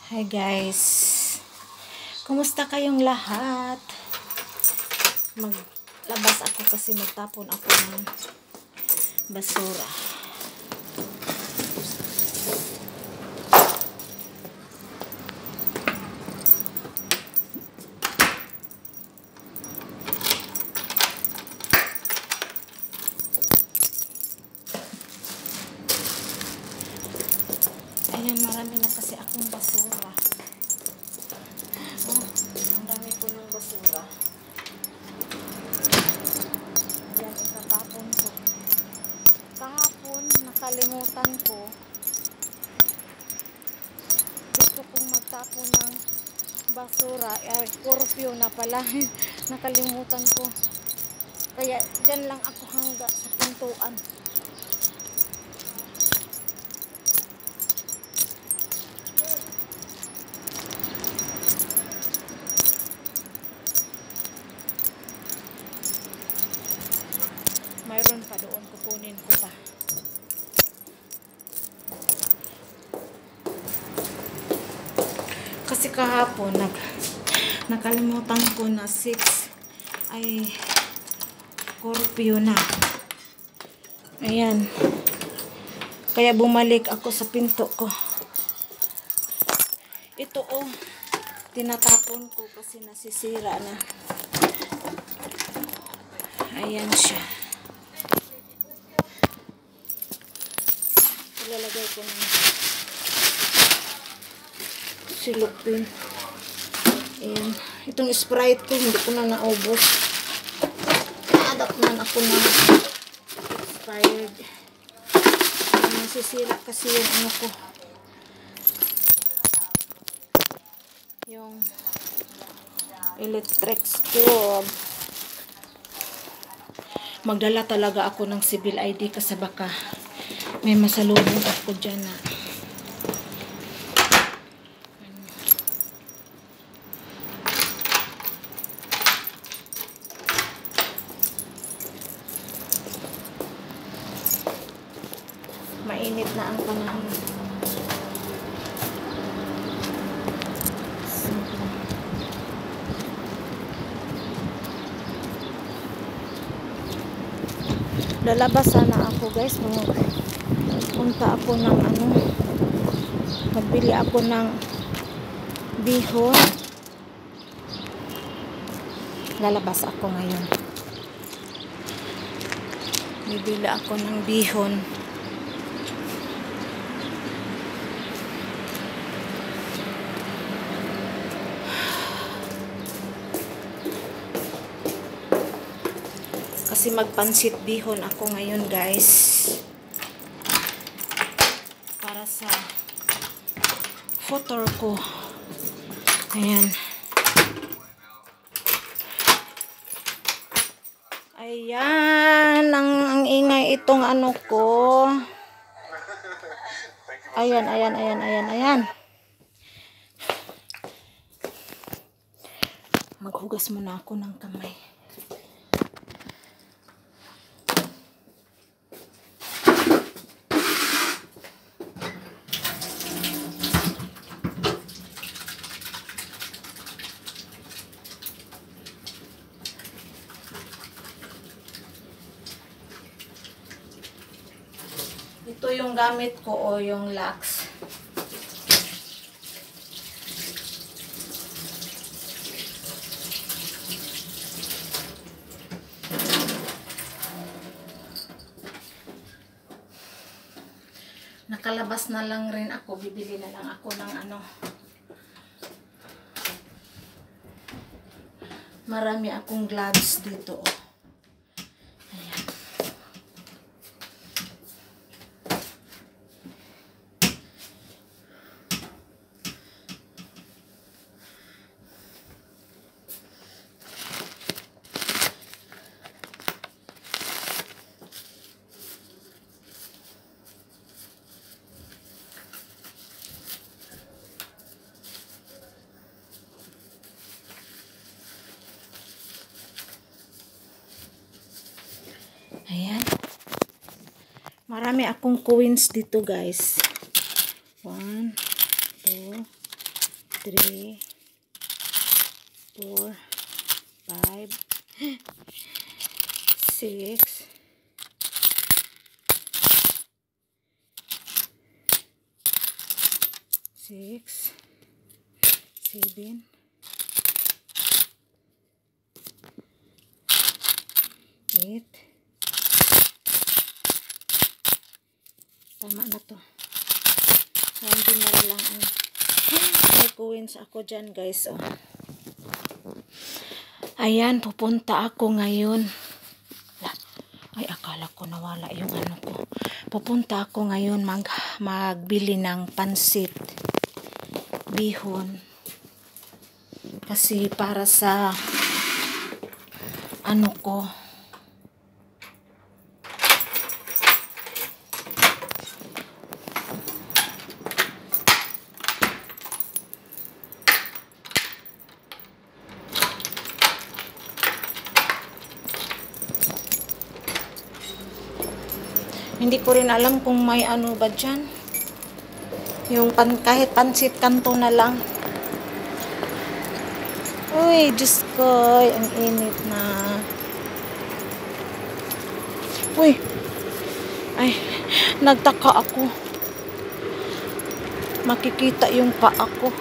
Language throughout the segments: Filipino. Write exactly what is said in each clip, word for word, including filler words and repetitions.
Hi guys, kumusta kayong lahat? Maglabas ako kasi magtapon ako ng basura. Ayan, marami na kasi akong basura. Oh, ang dami ko ng basura. Ayan, itatapon ko. Kahapon, nakalimutan ko. Gusto kong magtapon ng basura. Ay, curfew na pala. Nakalimutan ko. Kaya, dyan lang ako hangga sa pintuan. Mayroon pa doon, kukunin ko pa. Kasi kahapon nag nakalimutan ko na six ay curfew na. Ayan. Kaya bumalik ako sa pinto ko. Ito oh, tinatapon ko kasi nasisira na. Ayan siya. Ilalagay ko ng silupin. Ayan. Itong Sprite ko, hindi ko na naubos. Na-adapt na ako ng expired. Ayan, nasisira kasi yung ano ko. Yung electric stove. Magdala talaga ako ng civil I D kasi baka may masalubong ako dyan na mainit na ang panahon. Lalabas sana ako guys, punta ako ng ano, magbili ako ng bihon. Lalabas ako ngayon, bibili ako ng bihon. Kasi magpansit bihon ako ngayon guys, para sa photo ko. Ayan. Ayan ang, ang ingay itong ano ko. Ayan, ayan, ayan, ayan, ayan. Maghugas muna ako ng kamay. Ito yung gamit ko o yung Lux. Nakalabas na lang rin ako. Bibili na lang ako ng ano. Marami akong gloves dito. Ayan. Ayan. Marami akong coins dito guys. One, two, three, four, five, six, six, seven, eight. Tama na to. Hindi na lang ang may coins ako dyan, guys. Oh. Ayan, pupunta ako ngayon. Ay, akala ko nawala yung ano ko. Pupunta ako ngayon mag magbili ng pansit bihon. Kasi para sa ano ko, hindi ko rin alam kung may ano ba dyan. Yung pan, kahit pansit kanto na lang. Uy, Diyos ko, ang init na. Uy, ay, nagtaka ako. Makikita yung paa ko.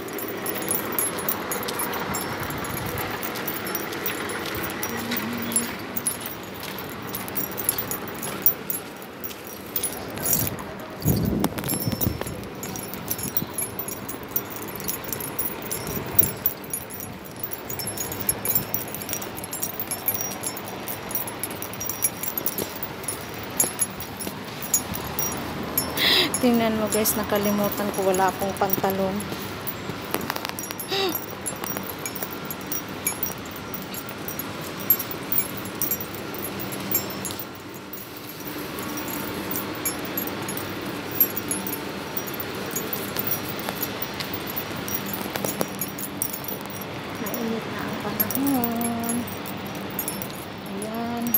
Tingnan mo guys, nakalimutan ko, wala akong pantalon. Mainit na ang panahon. Ayan.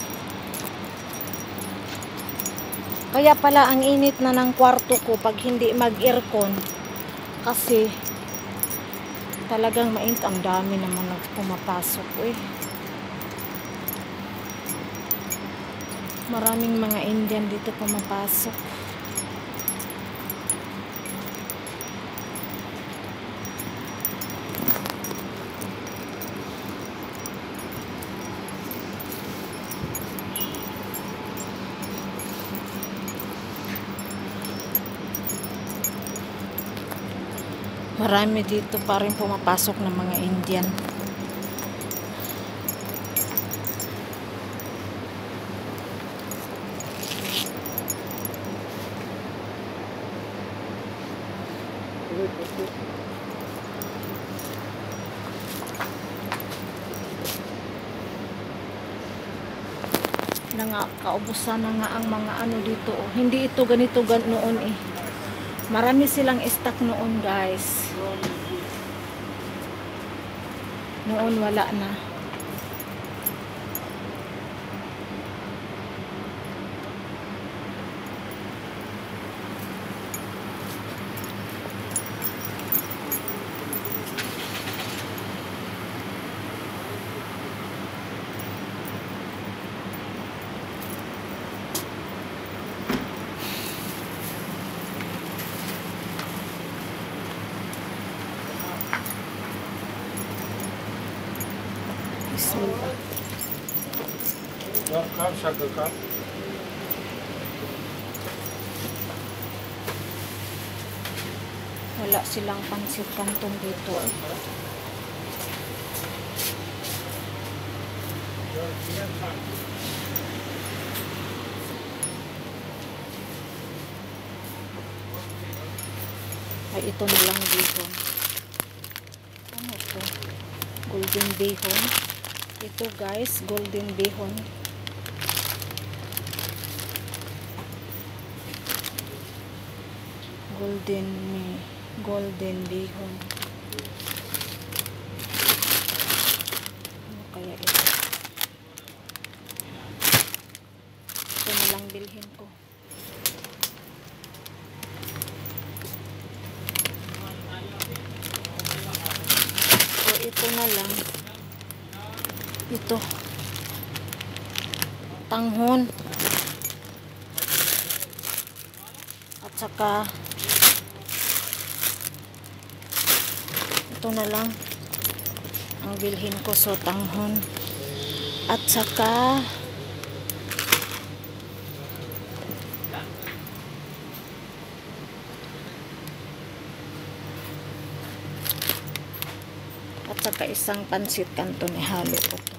Kaya pala ang init na ng kwarto ko pag hindi mag-aircon. Kasi talagang mainit. Ang dami naman na pumapasok. Eh. Maraming mga Indian dito pumapasok. Marami dito pa rin pumapasok ng mga Indian. Na nga, kaubusan na nga ang mga ano dito. Oh. Hindi ito ganito gan noon eh. Marami silang stock noon, guys. Noon wala na. Kap, şaka kap. Wala silang pansit kantong dito. Ay, ito na lang bihon. Ano ito? Golden bihon. Ito guys, golden bihon. Golden golden bihon. Ano kaya ito? Ito na lang bilhin ko. ito na lang. Ito. Tanghon. At saka ito na lang ang bilhin ko. So tanghon. At saka at saka isang pansit kanton, ihalo ko to.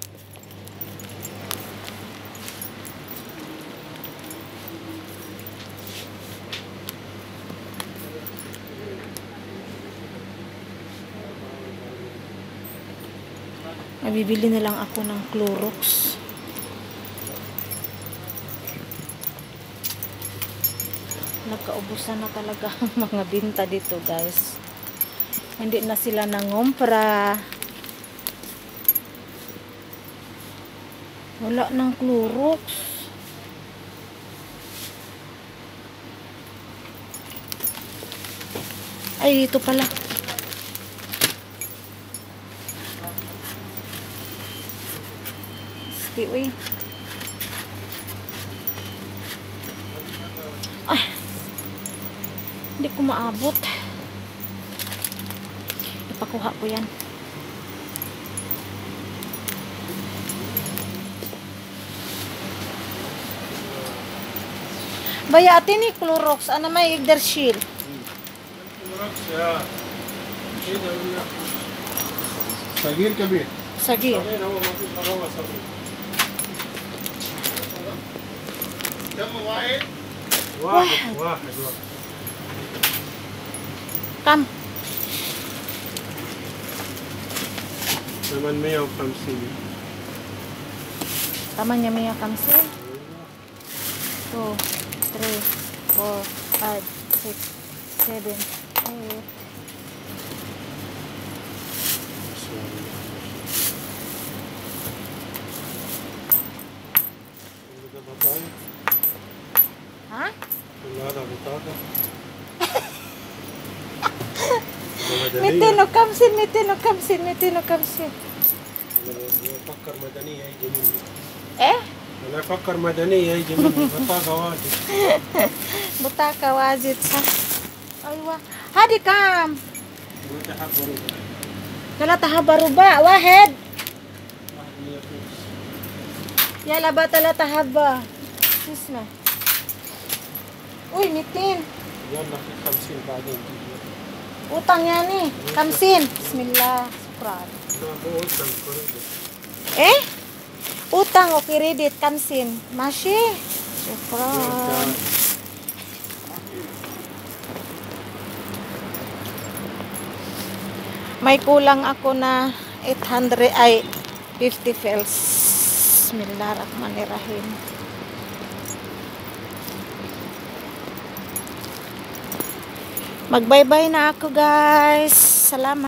Bibili na lang ako ng Clorox. Nagkaubusan na talaga ang mga binta dito, guys. Hindi na sila nangompra. Wala ng Clorox. Ay, dito pala. Uy. Ay, hindi ko maabot. Ipakuha ko yan. Baya atin ni Clorox, ano may Yggdrasil? Clorox, ya. صغير كبير. صغير. هو ما فيش مروه صغير. كم واحد؟ واحد واحد واحد. كم؟ ثمانمية وخمسين. ثمانمية وخمسين. two, three, four, five, six, seven, eight. ها؟ كل هذا بطاقة. مئتين وخمسين مئتين وخمسين مئتين وخمسين. أنا أفكر مدنية يجي مني. إيه؟ أنا أفكر مدنية يجي مني بطاقة واجد. بطاقة واجد صح. أيوة. هذه كم؟ ثلاثة حبة رباع واحد. يلا بقى ثلاثة حبة. اسمع. Uy, مئتين. يلا في خمسين بعدين. Utang yan eh. خمسين. Bismillah. Sukran. لا مو قدام كوريدور. Eh? Utang o credit. خمسين. ماشي. Sukran. May kulang ako na eight hundred ay fifty fels. Bismillahirrahmanirrahim. Mag-bye-bye na ako, guys. Salamat.